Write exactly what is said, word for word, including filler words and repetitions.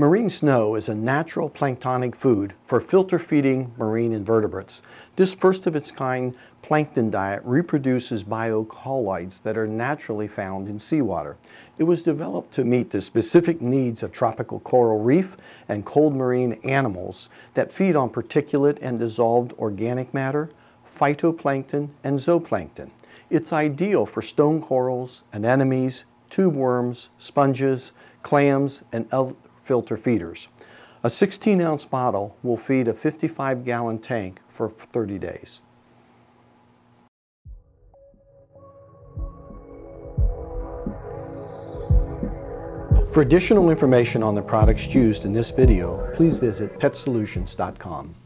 MarineSnow is a natural planktonic food for filter-feeding marine invertebrates. This first-of-its-kind plankton diet reproduces bio-colloids that are naturally found in seawater. It was developed to meet the specific needs of tropical coral reef and cold marine animals that feed on particulate and dissolved organic matter, phytoplankton, and zooplankton. It's ideal for stone corals, anemones, tube worms, sponges, clams, and other filter feeders. A sixteen ounce bottle will feed a fifty-five gallon tank for thirty days. For additional information on the products used in this video, please visit Pet Solutions dot com.